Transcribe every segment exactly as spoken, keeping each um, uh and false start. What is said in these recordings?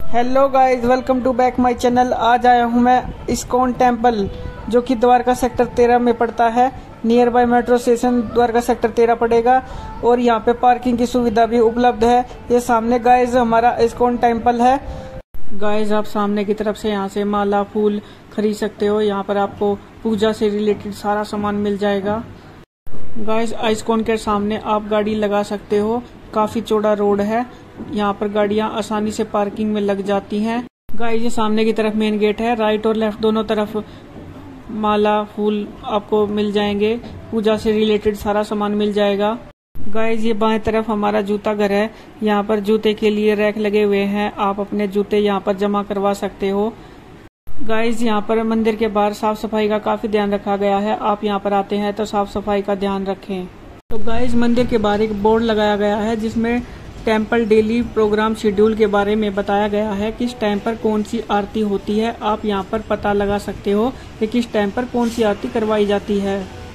Hello guys, welcome to back my channel. आज आया हूँ मैं इस्कॉन टेम्पल, जो कि द्वारका सेक्टर तेरह में पड़ता है। Nearby metro station Dwarka sector तेरह पड़ेगा और यहाँ पे पार्किंग की सुविधा भी उपलब्ध है। ये सामने गाइस हमारा इस्कॉन टेम्पल है। गाइस आप सामने की तरफ से यहाँ से माला फूल खरीद सकते हो। यहाँ पर आपको पूजा से रिलेटेड सारा सामान मिल जाएगा। गाइस इस्कॉन के सामने आप गाड़ी लगा सकते हो। काफी चौड़ा रोड है, यहाँ पर गाड़ियां आसानी से पार्किंग में लग जाती हैं। गाइस ये सामने की तरफ मेन गेट है। राइट और लेफ्ट दोनों तरफ माला फूल आपको मिल जाएंगे। पूजा से रिलेटेड सारा सामान मिल जाएगा। गाइस ये बाएं तरफ हमारा जूता घर है। यहाँ पर जूते के लिए रैक लगे हुए हैं, आप अपने जूते यहाँ पर जमा करवा सकते हो। गाइस यहाँ पर मंदिर के बाहर साफ सफाई का काफी ध्यान रखा गया है। आप यहाँ पर आते हैं तो साफ सफाई का ध्यान रखें। तो गाइस मंदिर के बाहर एक बोर्ड लगाया गया है जिसमें टेम्पल डेली प्रोग्राम शेड्यूल के बारे में बताया गया है। किस टाइम पर कौन सी आरती होती है, आप यहाँ पर पता लगा सकते हो कि किस टाइम पर कौन सी आरती करवाई जाती है।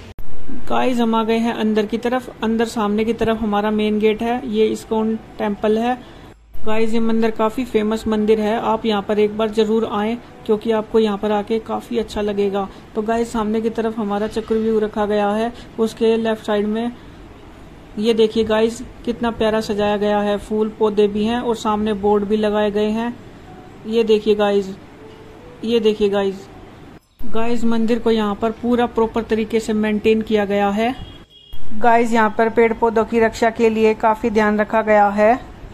गाइस हम आ गए हैं अंदर की तरफ। अंदर सामने की तरफ हमारा मेन गेट है। ये इस्कॉन टेम्पल है। गाइस ये मंदिर काफी फेमस मंदिर है, आप यहाँ पर एक बार जरूर आएं क्योंकि आपको यहाँ पर आके काफी अच्छा लगेगा। तो गाइस सामने की तरफ हमारा चक्रव्यूह रखा गया है। उसके लेफ्ट साइड में ये देखिए गाइस कितना प्यारा सजाया गया है। फूल पौधे भी हैं और सामने बोर्ड भी लगाए गए हैं। ये देखिए गाइस, ये देखिए गाइस गाइस मंदिर को यहाँ पर पूरा प्रॉपर तरीके से मेंटेन किया गया है। गाइस यहाँ पर पेड़ पौधों की रक्षा के लिए काफी ध्यान रखा गया है।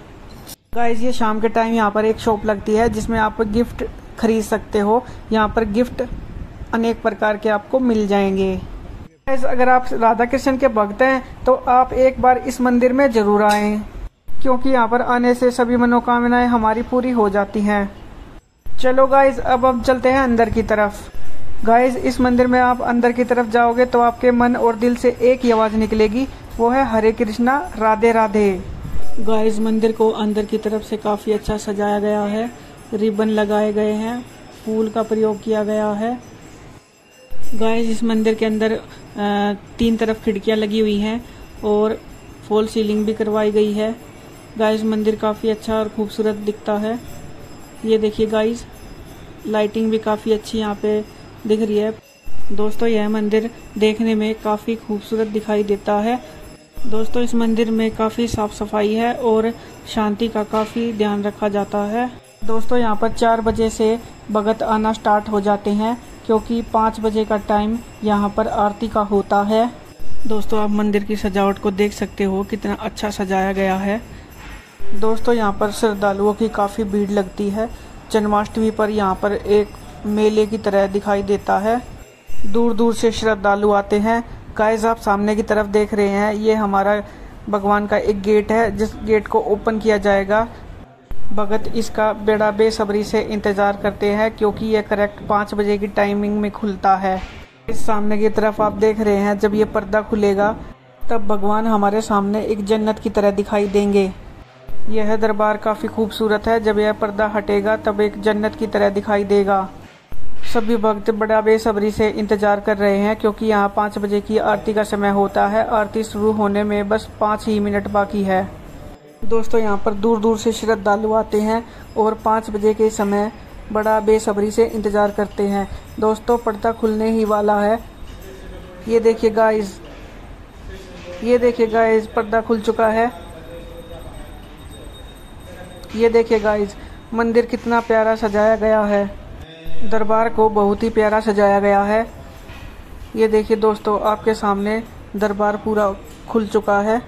गाइस ये शाम के टाइम यहाँ पर एक शॉप लगती है जिसमें आप गिफ्ट खरीद सकते हो। यहाँ पर गिफ्ट अनेक प्रकार के आपको मिल जाएंगे। गाइस अगर आप राधा कृष्ण के भक्त हैं तो आप एक बार इस मंदिर में जरूर आएं, क्योंकि यहाँ पर आने से सभी मनोकामनाएं हमारी पूरी हो जाती हैं। चलो गाइस अब हम चलते हैं अंदर की तरफ। गाइस इस मंदिर में आप अंदर की तरफ जाओगे तो आपके मन और दिल से एक ही आवाज निकलेगी, वो है हरे कृष्णा राधे राधे। गाइस मंदिर को अंदर की तरफ से काफी अच्छा सजाया गया है। रिबन लगाए गए हैं, फूल का प्रयोग किया गया है। गाइस इस मंदिर के अंदर तीन तरफ खिड़कियां लगी हुई हैं और फॉल सीलिंग भी करवाई गई है। गाइस मंदिर काफी अच्छा और खूबसूरत दिखता है। ये देखिए गाइस लाइटिंग भी काफी अच्छी यहाँ पे दिख रही है। दोस्तों यह मंदिर देखने में काफी खूबसूरत दिखाई देता है। दोस्तों इस मंदिर में काफी साफ सफाई है और शांति का काफी ध्यान रखा जाता है। दोस्तों यहाँ पर चार बजे से भगत आना स्टार्ट हो जाते हैं, क्योंकि पाँच बजे का टाइम यहाँ पर आरती का होता है। दोस्तों आप मंदिर की सजावट को देख सकते हो, कितना अच्छा सजाया गया है। दोस्तों यहाँ पर श्रद्धालुओं की काफ़ी भीड़ लगती है। जन्माष्टमी पर यहाँ पर एक मेले की तरह दिखाई देता है। दूर दूर से श्रद्धालु आते हैं। गाइस आप सामने की तरफ देख रहे हैं, ये हमारा भगवान का एक गेट है जिस गेट को ओपन किया जाएगा। भगत इसका बड़ा बेसब्री से इंतजार करते हैं क्योंकि यह करेक्ट पाँच बजे की टाइमिंग में खुलता है। इस सामने की तरफ आप देख रहे हैं, जब ये पर्दा खुलेगा तब भगवान हमारे सामने एक जन्नत की तरह दिखाई देंगे। यह दरबार काफी खूबसूरत है। जब यह पर्दा हटेगा तब एक जन्नत की तरह दिखाई देगा। सभी भक्त बड़ा बेसब्री से इंतजार कर रहे हैं क्योंकि यहाँ पाँच बजे की आरती का समय होता है। आरती शुरू होने में बस पाँच ही मिनट बाकी है। दोस्तों यहाँ पर दूर दूर से श्रद्धालु आते हैं और पाँच बजे के समय बड़ा बेसब्री से इंतजार करते हैं। दोस्तों पर्दा खुलने ही वाला है। ये देखिए गाइस, ये देखिए गाइस पर्दा खुल चुका है। ये देखिए गाइस मंदिर कितना प्यारा सजाया गया है। दरबार को बहुत ही प्यारा सजाया गया है। ये देखिए दोस्तों आपके सामने दरबार पूरा खुल चुका है।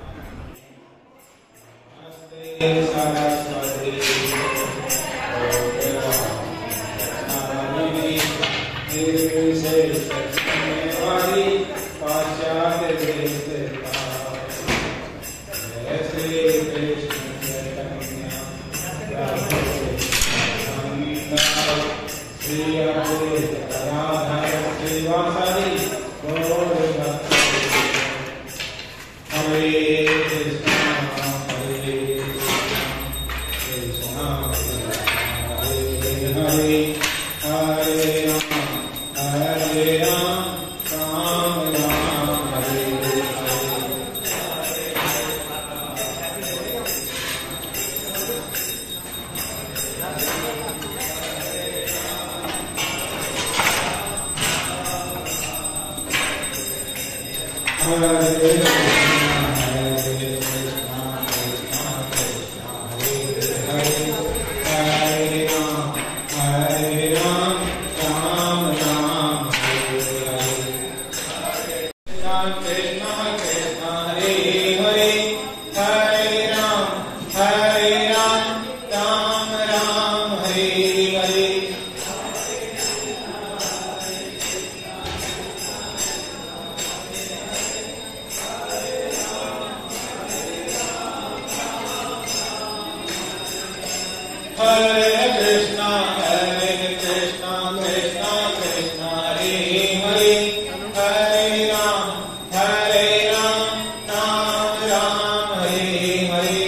Hare Krishna, Hare Krishna, Krishna Krishna, Hare Hare, Hare Ram, Hare Ram, Ram Ram, Hare Hare.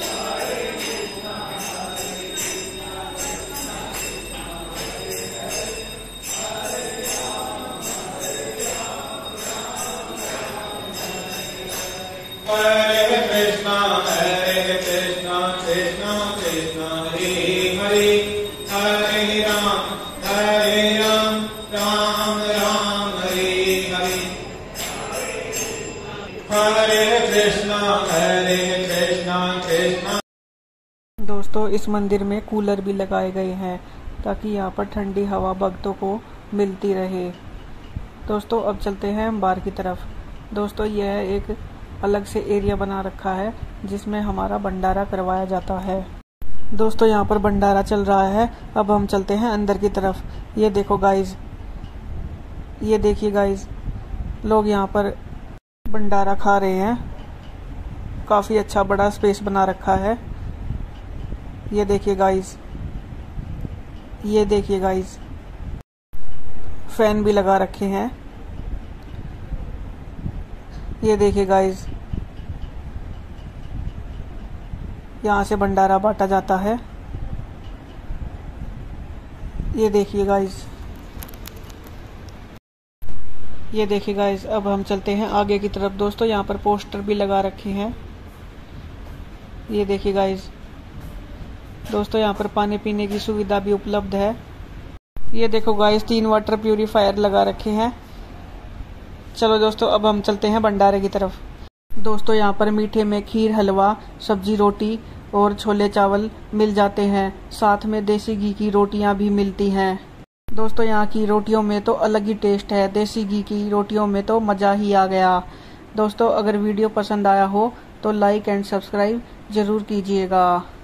Hare Krishna, Hare Krishna, Krishna Krishna, Hare Hare, Hare Ram, Hare Ram, Ram Ram, Hare Hare. Hare Krishna, Hare Krishna, Krishna. दोस्तों इस मंदिर में cooler भी लगाए गए हैं ताकि यहाँ पर ठंडी हवा भक्तों को मिलती रहे। दोस्तों अब चलते हैं हम बाहर की तरफ। दोस्तों यह एक अलग से एरिया बना रखा है जिसमें हमारा भंडारा करवाया जाता है। दोस्तों यहाँ पर भंडारा चल रहा है। अब हम चलते हैं अंदर की तरफ। ये देखो गाइज, ये देखिए गाइज, लोग यहाँ पर भंडारा खा रहे हैं। काफी अच्छा बड़ा स्पेस बना रखा है। ये देखिए गाइज, ये देखिए गाइज, फैन भी लगा रखे हैं। ये देखिए गाइज, यहाँ से भंडारा बांटा जाता है। ये देखिए गाइज, ये देखिए गाइज। अब हम चलते हैं आगे की तरफ। दोस्तों यहाँ पर पोस्टर भी लगा रखे हैं। ये देखिए गाइज, दोस्तों यहाँ पर पानी पीने की सुविधा भी उपलब्ध है। ये देखो गाइज, तीन वाटर प्यूरिफायर लगा रखे हैं। चलो दोस्तों अब हम चलते हैं भंडारे की तरफ। दोस्तों यहाँ पर मीठे में खीर, हलवा, सब्जी, रोटी और छोले चावल मिल जाते हैं। साथ में देसी घी की रोटियां भी मिलती हैं। दोस्तों यहाँ की रोटियों में तो अलग ही टेस्ट है। देसी घी की रोटियों में तो मज़ा ही आ गया। दोस्तों अगर वीडियो पसंद आया हो तो लाइक एंड सब्सक्राइब ज़रूर कीजिएगा।